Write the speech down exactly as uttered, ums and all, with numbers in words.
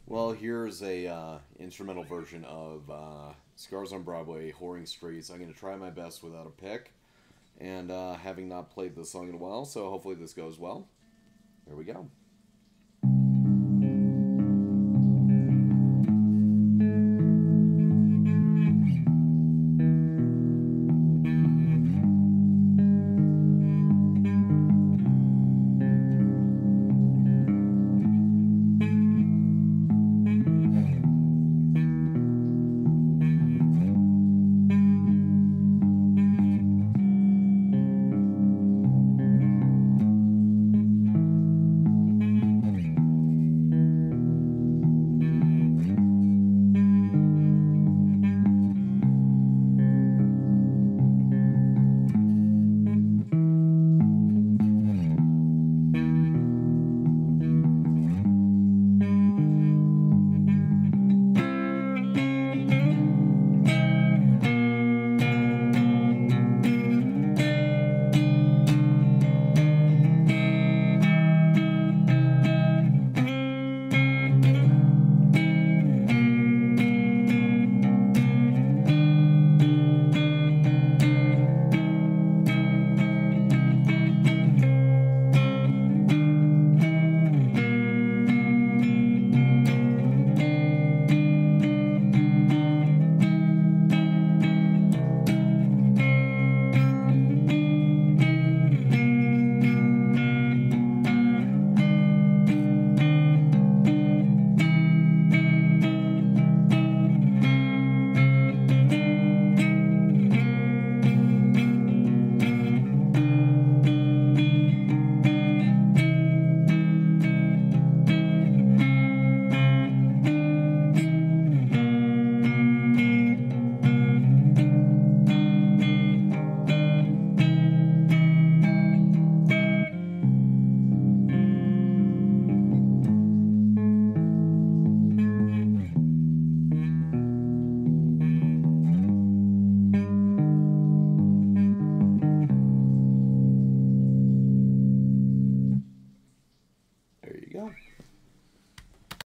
Well, here's a uh, instrumental version of uh, Scars on Broadway, Whoring Streets. I'm going to try my best without a pick, and uh, having not played this song in a while, so hopefully this goes well. Here we go.